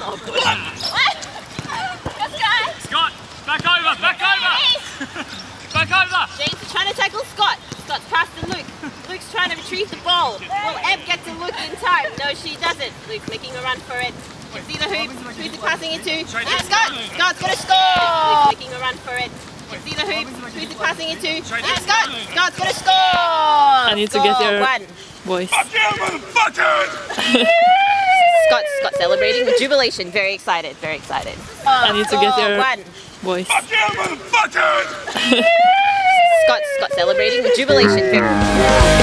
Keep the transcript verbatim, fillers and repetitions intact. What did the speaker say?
Oh, good. What? Scott! Scott, back over, back over! Back over! James is trying to tackle Scott. Scott's passed to Luke. Luke's trying to retrieve the ball. Will Eb get to Luke in time? No, she doesn't. Luke's making a run for it. You see the hoop. Who's he passing it to? And Scott! Scott's going to score! Luke's making a run for it. You see the hoop. Who's he passing it to? And Scott! Scott's going to score! I need to get your one. voice. Scott, Scott celebrating with jubilation. Very excited, very excited. I need to get your one. voice. Scott, Scott celebrating with jubilation. Very